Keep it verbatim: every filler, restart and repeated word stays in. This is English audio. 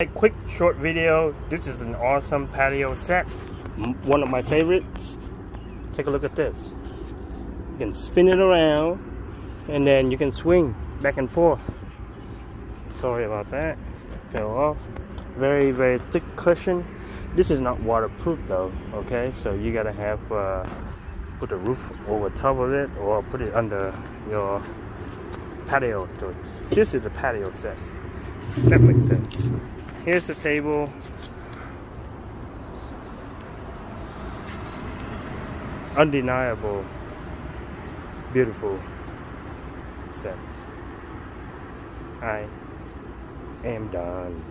A quick short video. This is an awesome patio set. One of my favorites. Take a look at this. You can spin it around and then you can swing back and forth. Sorry about that. It fell off. Very, very thick cushion. This is not waterproof though, okay? So you gotta have uh, put a roof over top of it or put it under your patio. This is the patio set. That makes sense. Here's the table. Undeniable, beautiful set. I am done.